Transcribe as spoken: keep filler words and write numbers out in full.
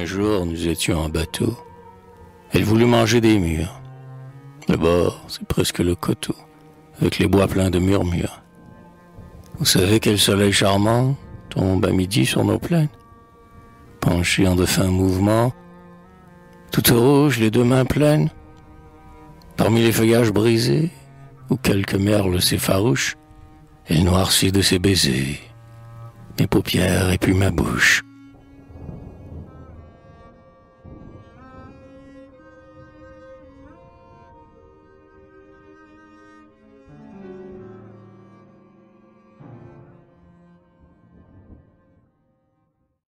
Un jour, nous étions en bateau. Elle voulut manger des mûres. Le bord, c'est presque le coteau, avec les bois pleins de murmures. Vous savez quel soleil charmant tombe à midi sur nos plaines, penché en de fins mouvements, tout rouge, les deux mains pleines, parmi les feuillages brisés, où quelques merles s'effarouchent, elle noircit de ses baisers mes paupières et puis ma bouche.